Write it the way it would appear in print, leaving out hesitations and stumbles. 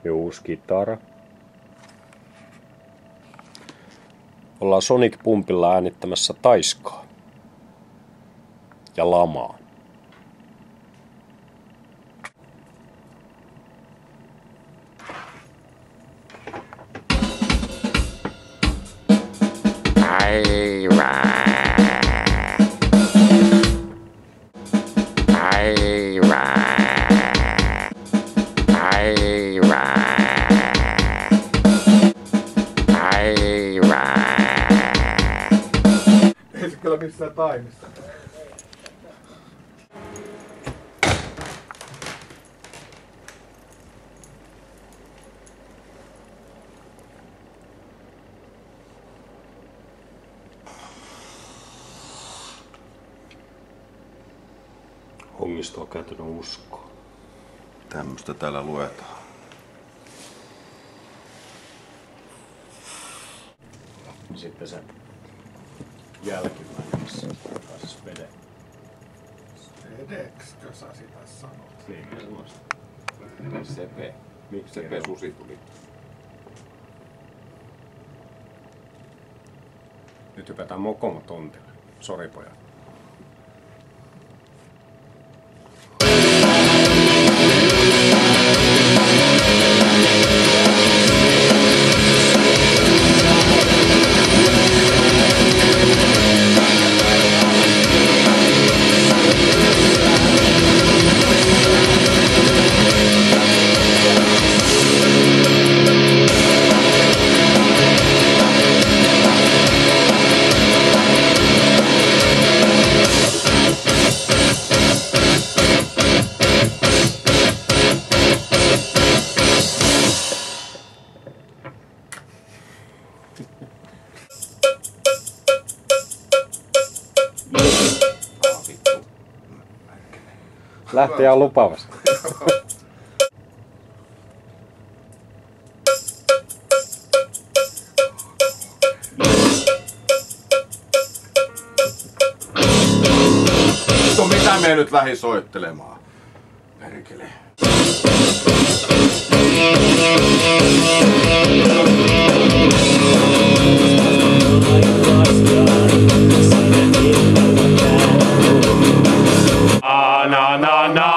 ja uusi kitara. Ollaan Sonic Pumpilla äänittämässä Taiskaa ja Lamaa. Ei se kyllä missään taimissa. Hongistoa käytännön uskoa. Tämmöstä täällä luetaan. Sitten se jälkimmäinen, missä pääsis vede. Edekskö sä sitä sanot? Niin, semmoista. Sepe. Miksi Sepe susi tuli. Nyt hypätään mokomotontille. Sori pojat. Lähtee ihan lupaavasti. No mitä me nyt lähdin soittelemaan? Perkele. Na na na